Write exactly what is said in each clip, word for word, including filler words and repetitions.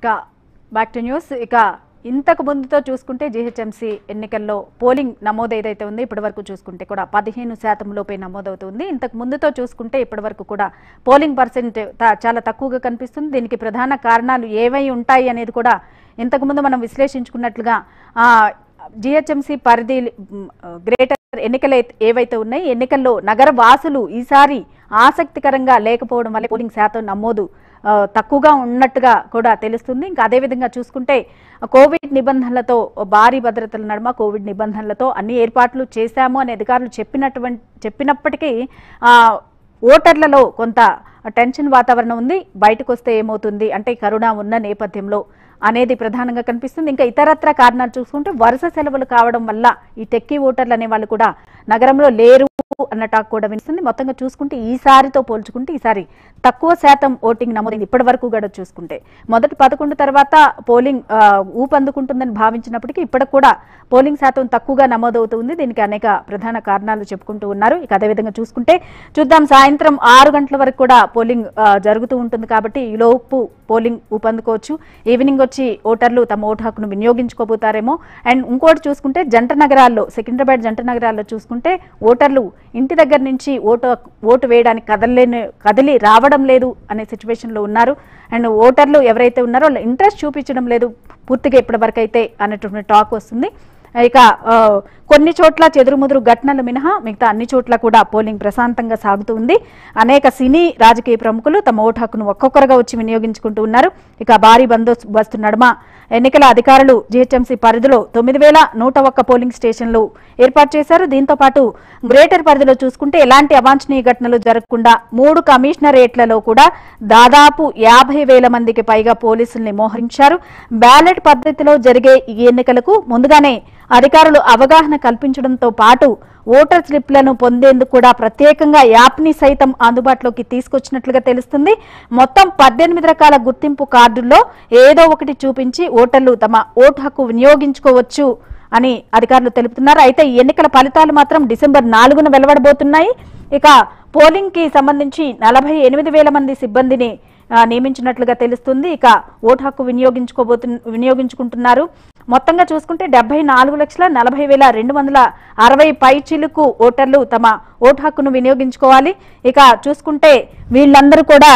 ఇక back to news. ఇక ఇంతకు ముందుతో చూసుకుంటే జీహెచ్ఎంసీ ఎన్నికల్లో పోలింగ్ నమోదు ఏదైతే ఉందో ఇప్పటి వరకు చూసుకుంటే కూడా పదిహేను శాతం లోపే నమోదవుతుంది. ఇంతకు ముందుతో చూసుకుంటే ఇప్పటి వరకు కూడా పోలింగ్ పర్సెంట్ చాలా తక్కువగా కనిపిస్తుంది. దీనికి ప్రధాన కారణాలు ఏవై ఉంటాయి అనేది కూడా ఇంతకుముందు మనం విశ్లేషించుకున్నట్లుగా జీహెచ్ఎంసీ పరిధి గ్రేటర్ ఎన్నికలు ఏవైతే ఉన్నాయి ఎన్నికల్లో నగర వాసులు ఈసారి ఆసక్తికరంగా లేకపోవడం వల్ల పోలింగ్ శాతం నమోదు తక్కువగా ఉన్నట్టుగా కూడా తెలుస్తుంది. ఇంకా అదేవిధంగా చూసుకుంటే కోవిడ్ నిబంధనలతో భారీ భద్రతల నడుమ కోవిడ్ నిబంధనలతో అన్ని ఏర్పాట్లు చేశాము అని అధికారులు చెప్పినటువంటి చెప్పినప్పటికీ ఓటర్లలో కొంత టెన్షన్ వాతావరణం ఉంది. బయటకు వస్తే ఏమవుతుంది అంటే కరోనా ఉన్న నేపథ్యంలో అనేది ప్రధానంగా కనిపిస్తుంది. ఇంకా ఇతరత్ర కారణాలు చూసుకుంటే వరుస సెలవులు కావడం వల్ల ఈ టెక్కీ ఓటర్లు అనే వాళ్ళు కూడా నగరంలో లేరు అన్న టాక్ కూడా వినిస్తుంది. మొత్తంగా చూసుకుంటే ఈసారితో పోల్చుకుంటే ఈసారి తక్కువ శాతం ఓటింగ్ నమోదైంది ఇప్పటి వరకు కూడా చూసుకుంటే. మొదటి పదకొండు తర్వాత పోలింగ్ ఊపందుకుంటుందని భావించినప్పటికీ ఇప్పటికి కూడా పోలింగ్ శాతం తక్కువగా నమోదవుతుంది. దీనికి అనేక ప్రధాన కారణాలు చెప్పుకుంటూ ఉన్నారు. ఇక అదేవిధంగా చూసుకుంటే చూద్దాం, సాయంత్రం ఆరు గంటల వరకు కూడా పోలింగ్ జరుగుతూ ఉంటుంది కాబట్టి ఈ లోపు పోలింగ్ ఊపందుకోవచ్చు. ఈవినింగ్ వచ్చి ఓటర్లు తమ ఓటు హక్కును వినియోగించుకోబోతారేమో. అండ్ ఇంకోటి చూసుకుంటే జంట నగరాల్లో సికింద్రాబాద్ జంట నగరాల్లో చూసుకుంటే ఓటర్లు ఇంటి దగ్గర నుంచి ఓటు ఓటు వేయడానికి కదలలేని కదిలి రావడం లేదు అనే సిచ్యువేషన్ లో ఉన్నారు. అండ్ ఓటర్లు ఎవరైతే ఉన్నారో వాళ్ళు ఇంట్రెస్ట్ చూపించడం లేదు పూర్తిగా ఇప్పటి వరకు అయితే అనేటువంటి టాక్ వస్తుంది. ఇక కొన్ని చోట్ల చెదురుముదురు ఘటనలు మినహా మిగతా అన్ని చోట్ల కూడా పోలింగ్ ప్రశాంతంగా సాగుతుంది. అనేక సినీ రాజకీయ ప్రముఖులు తమ ఓటు హక్కును ఒక్కొక్కరుగా వచ్చి వినియోగించుకుంటూ ఉన్నారు. ఇక భారీ బందోబస్తు నడుమ ఎన్నికల అధికారులు జీహెచ్ఎంసీ పరిధిలో తొమ్మిది వేల నూట ఒక్క పోలింగ్ స్టేషన్లు ఏర్పాటు చేశారు. దీంతో పాటు గ్రేటర్ పరిధిలో చూసుకుంటే ఎలాంటి అవాంఛనీయ ఘటనలు జరగకుండా మూడు కమిషనరేట్లలో కూడా దాదాపు యాభై వేల మందికి పైగా పోలీసుల్ని మోహరించారు. బ్యాలెట్ పద్ధతిలో జరిగే ఈ ఎన్నికలకు ముందుగానే అధికారులు అవగాహన కల్పించడంతో పాటు ఓటర్ స్లిప్లను పొందేందుకు కూడా ప్రత్యేకంగా యాప్ని సైతం అందుబాటులోకి తీసుకొచ్చినట్లుగా తెలుస్తుంది. మొత్తం పద్దెనిమిది రకాల గుర్తింపు కార్డుల్లో ఏదో ఒకటి చూపించి ఓటర్లు తమ ఓటు హక్కు వినియోగించుకోవచ్చు అని అధికారులు తెలుపుతున్నారు. అయితే ఈ ఎన్నికల ఫలితాలు మాత్రం డిసెంబర్ నాలుగున వెలువడబోతున్నాయి. ఇక పోలింగ్ కి సంబంధించి నలభై ఎనిమిది వేల మంది సిబ్బందిని నియమించినట్లుగా తెలుస్తుంది. ఇక ఓటు హక్కు వినియోగించుకోబోతు వినియోగించుకుంటున్నారు. మొత్తంగా చూసుకుంటే డెబ్బై నాలుగు లక్షల నలభై వేల రెండు వందల అరవై పై చిలుకు ఓటర్లు తమ ఓటు హక్కును వినియోగించుకోవాలి. ఇక చూసుకుంటే వీళ్ళందరూ కూడా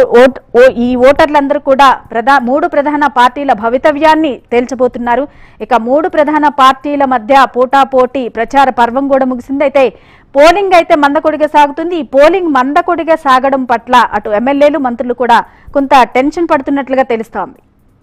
ఈ ఓటర్లందరూ కూడా ప్రధా మూడు ప్రధాన పార్టీల భవితవ్యాన్ని తేల్చబోతున్నారు. ఇక మూడు ప్రధాన పార్టీల మధ్య పోటాపోటీ ప్రచార పర్వం కూడా ముగిసింది. అయితే పోలింగ్ అయితే మందకొడిగా సాగుతుంది. ఈ పోలింగ్ మందకొడిగా సాగడం పట్ల అటు ఎమ్మెల్యేలు మంత్రులు కూడా కొంత టెన్షన్ పడుతున్నట్లుగా తెలుస్తోంది.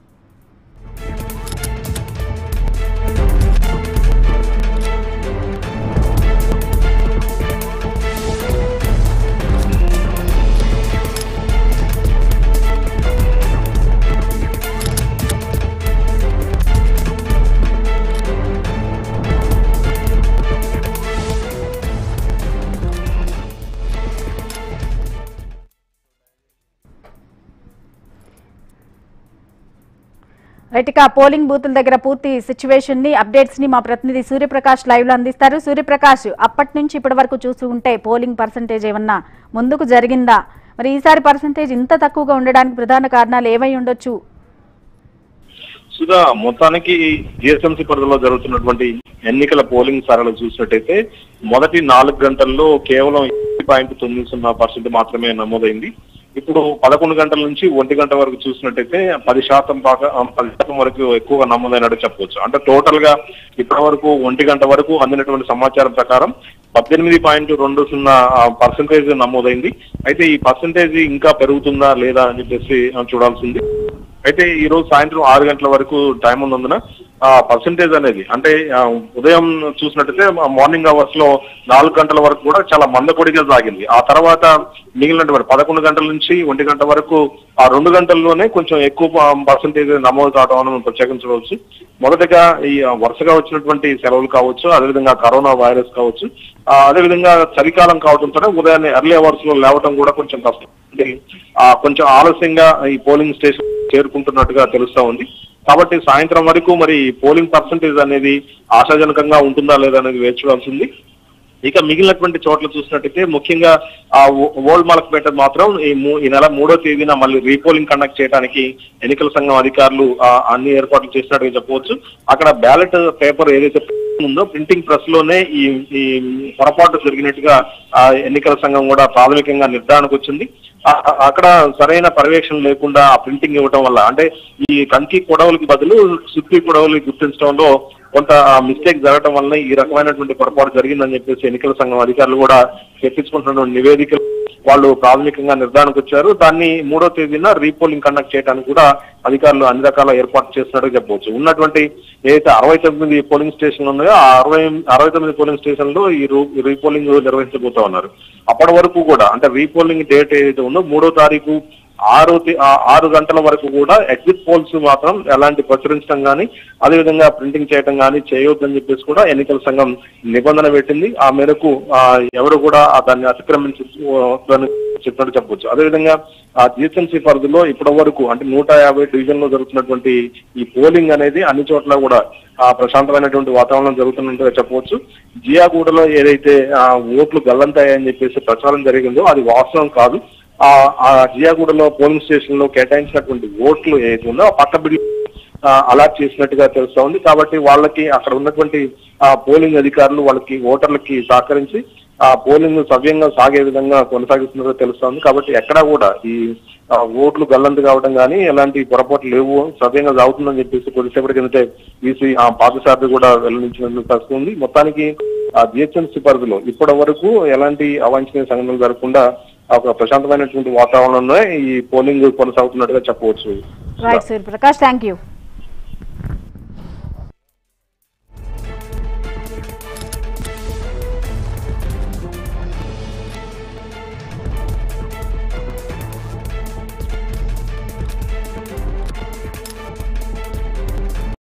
రైట్, ఇక పోలింగ్ బూతుల దగ్గర పూర్తి సిచ్యువేషన్ ని అప్డేట్స్ ని మా ప్రతినిధి సూర్యప్రకాష్ లైవ్ లో అందిస్తారు. సూర్యప్రకాష్, అప్పటి నుంచి ఇప్పటి వరకు చూస్తుంటే పోలింగ్ పర్సంటేజ్ ఏమన్నా ముందుకు జరిగిందా? మరి ఈసారి పర్సంటేజ్ ఇంత తక్కువగా ఉండడానికి ప్రధాన కారణాలు ఏమై ఉండొచ్చు? సుధా, మొత్తానికి జిహెచ్ఎంసీ పరిధిలో జరుగుతున్నటువంటి ఎన్నికల పోలింగ్ సరళ చూసినట్టయితే మొదటి నాలుగు గంటల్లో కేవలం పాయింట్ తొమ్మిది సున్నా పర్సెంట్ మాత్రమే నమోదైంది. ఇప్పుడు పదకొండు గంటల నుంచి ఒంటి గంట వరకు చూసినట్టయితే పది శాతం బాగా పది శాతం వరకు ఎక్కువగా నమోదైనట్టు చెప్పవచ్చు. అంటే టోటల్ గా ఇప్పటి వరకు ఒంటి గంట వరకు అందినటువంటి సమాచారం ప్రకారం పద్దెనిమిది పాయింట్ రెండు సున్నా పర్సెంటేజ్ నమోదైంది. అయితే ఈ పర్సెంటేజ్ ఇంకా పెరుగుతుందా లేదా అని చెప్పేసి చూడాల్సింది. అయితే ఈ రోజు సాయంత్రం ఆరు గంటల వరకు టైం ఉన్నందున ఆ పర్సెంటేజ్ అనేది అంటే ఉదయం చూసినట్టయితే మార్నింగ్ అవర్స్ లో నాలుగు గంటల వరకు కూడా చాలా మందకొడిగా సాగింది. ఆ తర్వాత మిగిలినటువంటి పదకొండు గంటల నుంచి ఒంటి గంట వరకు ఆ రెండు గంటల్లోనే కొంచెం ఎక్కువ పర్సెంటేజ్ నమోదు కావడం అని మనం ప్రత్యేకించవచ్చు. మొదటగా ఈ వరుసగా వచ్చినటువంటి సెలవులు కావచ్చు, అదేవిధంగా కరోనా వైరస్ కావచ్చు, అదేవిధంగా చలికాలం కావడంతో ఉదయాన్నే ఎర్లీ అవర్స్ లో లేవటం కూడా కొంచెం కష్టం. కొంచెం ఆలస్యంగా ఈ పోలింగ్ స్టేషన్ చేరుకుంటున్నట్టుగా తెలుస్తా ఉంది. కాబట్టి సాయంత్రం వరకు మరి పోలింగ్ పర్సంటేజ్ అనేది ఆశాజనకంగా ఉంటుందా లేదా అనేది వేచి చూడాల్సింది. ఇక మిగిలినటువంటి చోట్ల చూసినట్టయితే ముఖ్యంగా ఆ ఓల్డ్ మలక్పేట మాత్రం ఈ ఈ నెల మూడో తేదీన మళ్ళీ రీపోలింగ్ కండక్ట్ చేయడానికి ఎన్నికల సంఘం అధికారులు అన్ని ఏర్పాట్లు చేసినట్టుగా చెప్పవచ్చు. అక్కడ బ్యాలెట్ పేపర్ ఏదైతే ఉందో ప్రింటింగ్ ప్రెస్ లోనే ఈ ఈ పొరపాటు జరిగినట్టుగా ఎన్నికల సంఘం కూడా ప్రాథమికంగా నిర్ధారణకు వచ్చింది. అక్కడ సరైన పర్యవేక్షణ లేకుండా ఆ ప్రింటింగ్ ఇవ్వడం వల్ల అంటే ఈ కంకి కొడవలకి బదులు సుత్తి కొడవలు గుర్తించడంలో కొంత మిస్టేక్ జరగడం వల్ల ఈ రకమైనటువంటి పొరపాటు జరిగిందని చెప్పేసి ఎన్నికల సంఘం అధికారులు కూడా తెప్పించుకుంటున్న నివేదికలు వాళ్ళు ప్రాథమికంగా నిర్ధారణకు వచ్చారు. దాన్ని మూడో తేదీన రీపోలింగ్ కండక్ట్ చేయడానికి కూడా అధికారులు అన్ని రకాల ఏర్పాట్లు చేస్తున్నట్టు చెప్పవచ్చు. ఉన్నటువంటి ఏదైతే అరవై తొమ్మిది పోలింగ్ స్టేషన్లు ఉన్నాయో ఆ అరవై అరవై తొమ్మిది పోలింగ్ స్టేషన్ లో ఈ రీపోలింగ్ నిర్వహించబోతా ఉన్నారు. అప్పటి వరకు కూడా అంటే రీపోలింగ్ డేట్ ఏదైతే ఉందో మూడో తారీఖు ఆరు ఆరు గంటల వరకు కూడా ఎగ్జిట్ పోల్స్ మాత్రం ఎలాంటి ప్రచురించడం కానీ అదేవిధంగా ప్రింటింగ్ చేయడం కానీ చేయొద్దని చెప్పేసి కూడా ఎన్నికల సంఘం నిబంధన పెట్టింది. ఆ మేరకు ఎవరు కూడా దాన్ని అతిక్రమించి చెప్పినట్టు చెప్పవచ్చు. అదేవిధంగా ఆ జిహెచ్ఎంసీ పరిధిలో ఇప్పటి వరకు అంటే నూట యాభై డివిజన్ లో జరుగుతున్నటువంటి ఈ పోలింగ్ అనేది అన్ని చోట్ల కూడా ఆ ప్రశాంతమైనటువంటి వాతావరణం జరుగుతున్నట్టుగా చెప్పవచ్చు. జియాగూడలో ఏదైతే ఆ ఓట్లు గల్లంతాయని చెప్పేసి ప్రచారం జరిగిందో అది వాస్తవం కాదు. ఆ జియాగూడలో పోలింగ్ స్టేషన్ లో కేటాయించినటువంటి ఓట్లు ఏదైతే ఉందో ఆ పక్క బిల్లు అలాట్ చేసినట్టుగా తెలుస్తా ఉంది. కాబట్టి వాళ్ళకి అక్కడ ఉన్నటువంటి ఆ పోలింగ్ అధికారులు వాళ్ళకి ఓటర్లకి సహకరించి ఆ పోలింగ్ సవ్యంగా సాగే విధంగా కొనసాగిస్తున్నట్టుగా తెలుస్తా ఉంది. కాబట్టి ఎక్కడా కూడా ఈ ఓట్లు గల్లంతు కావడం కానీ ఎలాంటి పొరపాట్లు లేవు, సవ్యంగా సాగుతుందని చెప్పేసి కొద్దిసేపటి కిందటే ఈసీ ఆ పాదసారథి కూడా వెల్లడించినట్లు తెలుస్తుంది. మొత్తానికి ఆ జిహెచ్ఎంసీ పరిధిలో ఇప్పటి వరకు ఎలాంటి అవాంఛనీయ సంఘటనలు జరగకుండా ఒక ప్రశాంతమైనటువంటి వాతావరణంలో ఈ పోలింగ్ కొనసాగుతున్నట్టుగా చెప్పవచ్చు. Right Suryaprakash, thank you.